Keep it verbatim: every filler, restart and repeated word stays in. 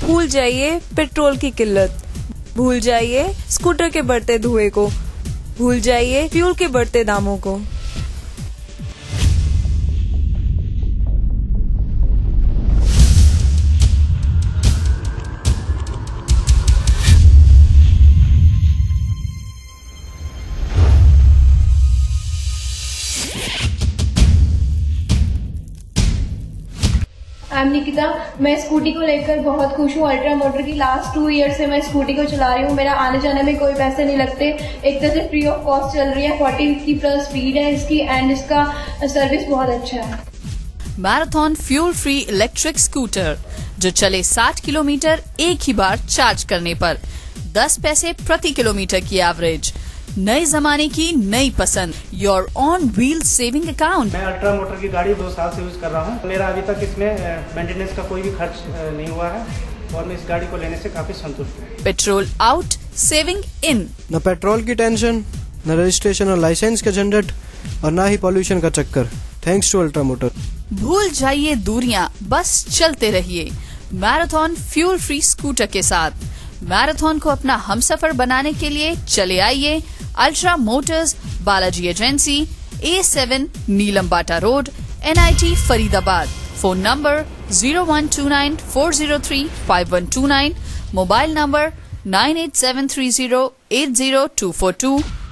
भूल जाइए पेट्रोल की किल्लत, भूल जाइए स्कूटर के बढ़ते धुएं को, भूल जाइए फ्यूल के बढ़ते दामों को। I am Nikita. मैं स्कूटी को लेकर बहुत खुश हूँ। अल्ट्रा मोटर की लास्ट टू ईयर से मैं स्कूटी को चला रही हूँ। मेरा आने जाने में कोई पैसे नहीं लगते, एक तरह से फ्री ऑफ कॉस्ट चल रही है। फोर्टी फिफ्टी प्लस स्पीड है इसकी एंड इसका सर्विस बहुत अच्छा है। Marathon fuel free electric scooter जो चले साठ किलोमीटर एक ही बार चार्ज करने पर, दस पैसे प्रति किलोमीटर की एवरेज। नए जमाने की नई पसंद, your own wheel saving account. मैं अल्ट्रा मोटर की गाड़ी दो साल से यूज कर रहा हूँ। मेरा अभी तक इसमें मेंटेनेंस का कोई भी खर्च नहीं हुआ है और मैं इस गाड़ी को लेने से काफी संतुष्ट हूँ। Petrol out, saving in. न पेट्रोल की टेंशन, न रजिस्ट्रेशन और लाइसेंस का झंझट और न ही पॉल्यूशन का चक्कर, थैंक्स टू अल्ट्रा मोटर। भूल जाइए दूरियां, बस चलते रहिए मैराथन फ्यूल फ्री स्कूटर के साथ। मैराथन को अपना हमसफर बनाने के लिए चले आइए ultra motors, Balaji agency, A seven Neelam Bata road, N I T Faridabad. Phone number zero one two nine four zero three five one two nine, mobile number nine eight seven three zero eight zero two four to.